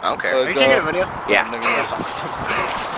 I don't care. Are you taking a video? Yeah. That's awesome.